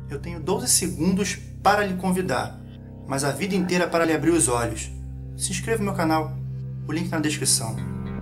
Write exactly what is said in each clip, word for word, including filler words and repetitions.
Eu tenho doze segundos para lhe convidar, mas a vida inteira para lhe abrir os olhos. Se inscreva no meu canal, o link na descrição.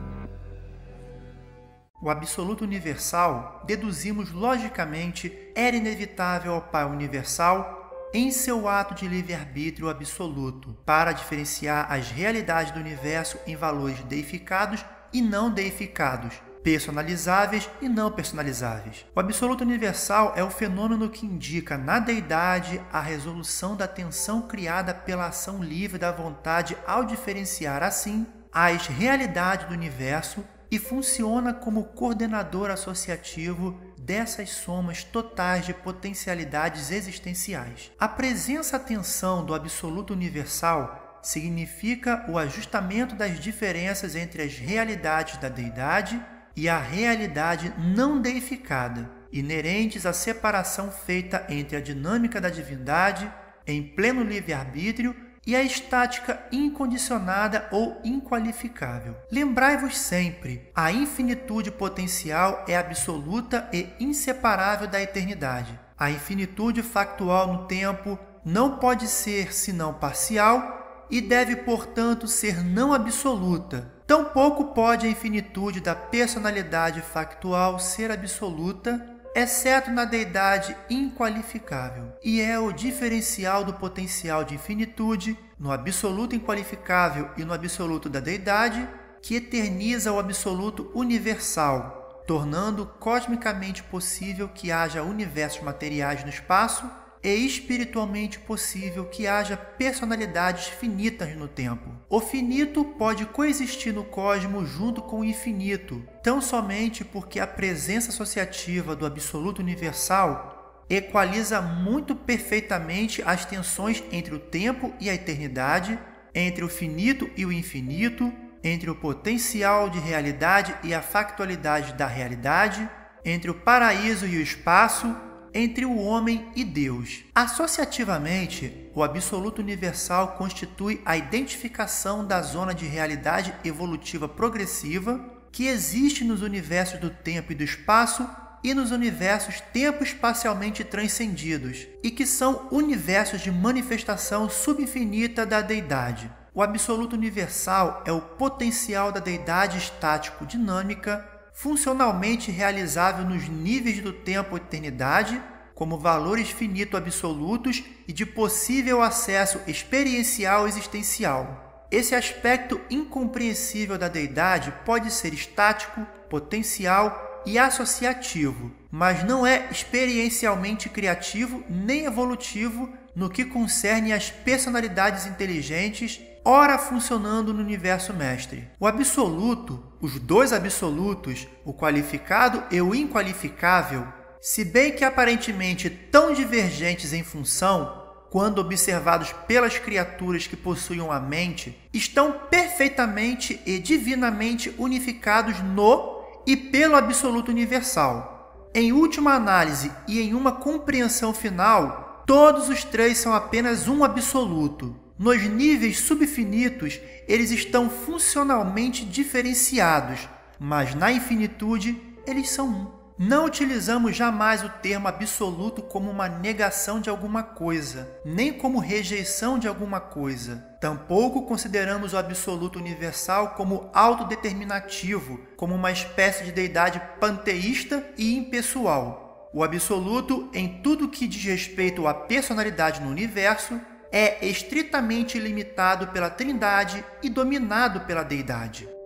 O absoluto universal, deduzimos logicamente, era inevitável ao Pai universal em seu ato de livre-arbítrio absoluto, para diferenciar as realidades do universo em valores deificados e não deificados, personalizáveis e não personalizáveis. O absoluto universal é o fenômeno que indica na deidade a resolução da tensão criada pela ação livre da vontade ao diferenciar, assim, as realidades do universo e funciona como coordenador associativo dessas somas totais de potencialidades existenciais. A presença-atenção do absoluto universal significa o ajustamento das diferenças entre as realidades da deidade e a realidade não deificada, inerentes à separação feita entre a dinâmica da divindade, em pleno livre-arbítrio, e a estática incondicionada ou inqualificável. Lembrai-vos sempre, a infinitude potencial é absoluta e inseparável da eternidade. A infinitude factual no tempo não pode ser senão parcial e deve, portanto, ser não absoluta. Tampouco pode a infinitude da personalidade factual ser absoluta, exceto na deidade inqualificável, e é o diferencial do potencial de infinitude, no absoluto inqualificável e no absoluto da deidade, que eterniza o absoluto universal, tornando cosmicamente possível que haja universos materiais no espaço e espiritualmente possível que haja personalidades finitas no tempo. O finito pode coexistir no cosmos junto com o infinito, tão somente porque a presença associativa do absoluto universal equaliza muito perfeitamente as tensões entre o tempo e a eternidade, entre o finito e o infinito, entre o potencial de realidade e a factualidade da realidade, entre o paraíso e o espaço, entre o homem e Deus. Associativamente, o absoluto universal constitui a identificação da zona de realidade evolutiva progressiva que existe nos universos do tempo e do espaço e nos universos tempo-espacialmente transcendidos, e que são universos de manifestação subinfinita da deidade. O absoluto universal é o potencial da deidade estático-dinâmica, funcionalmente realizável nos níveis do tempo e eternidade, como valores finito absolutos e de possível acesso experiencial existencial. Esse aspecto incompreensível da deidade pode ser estático, potencial e associativo, mas não é experiencialmente criativo nem evolutivo no que concerne às personalidades inteligentes, ora funcionando no universo mestre. O absoluto, os dois absolutos, o qualificado e o inqualificável, se bem que aparentemente tão divergentes em função, quando observados pelas criaturas que possuem a mente, estão perfeitamente e divinamente unificados no e pelo absoluto universal. Em última análise e em uma compreensão final, todos os três são apenas um absoluto. Nos níveis subfinitos, eles estão funcionalmente diferenciados, mas na infinitude, eles são um. Não utilizamos jamais o termo absoluto como uma negação de alguma coisa, nem como rejeição de alguma coisa. Tampouco consideramos o absoluto universal como autodeterminativo, como uma espécie de deidade panteísta e impessoal. O absoluto, em tudo que diz respeito à personalidade no universo, é estritamente limitado pela Trindade e dominado pela deidade.